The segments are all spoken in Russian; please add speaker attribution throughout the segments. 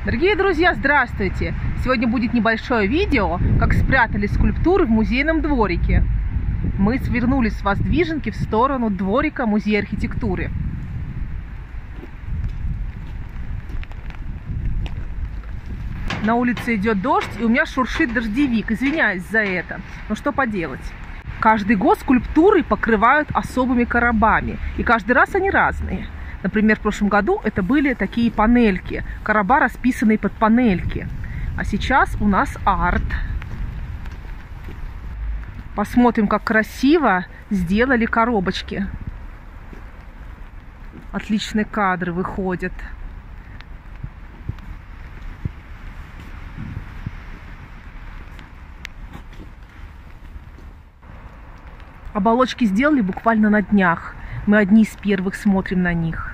Speaker 1: Дорогие друзья, здравствуйте! Сегодня будет небольшое видео, как спрятали скульптуры в музейном дворике. Мы свернули с Воздвиженки в сторону дворика Музея архитектуры. На улице идет дождь, и у меня шуршит дождевик. Извиняюсь за это. Но что поделать? Каждый год скульптуры покрывают особыми коробами, и каждый раз они разные. Например, в прошлом году это были такие панельки, короба, расписанные под панельки. А сейчас у нас арт. Посмотрим, как красиво сделали коробочки. Отличные кадры выходят. Оболочки сделали буквально на днях. Мы одни из первых смотрим на них.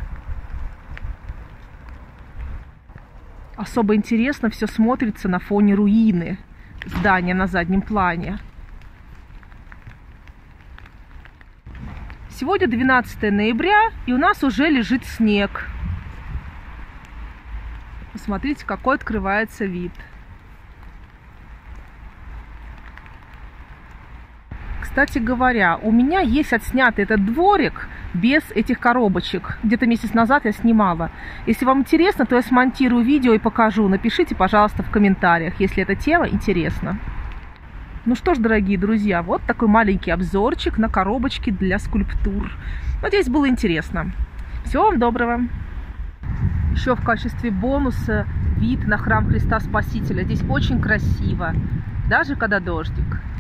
Speaker 1: Особо интересно все смотрится на фоне руины здания на заднем плане. Сегодня 12 ноября, и у нас уже лежит снег. Посмотрите, какой открывается вид. Кстати говоря, у меня есть отснятый этот дворик без этих коробочек. Где-то месяц назад я снимала. Если вам интересно, то я смонтирую видео и покажу. Напишите, пожалуйста, в комментариях, если эта тема интересна. Ну что ж, дорогие друзья, вот такой маленький обзорчик на коробочки для скульптур. Надеюсь, было интересно. Всего вам доброго! Еще в качестве бонуса вид на храм Христа Спасителя. Здесь очень красиво, даже когда дождик.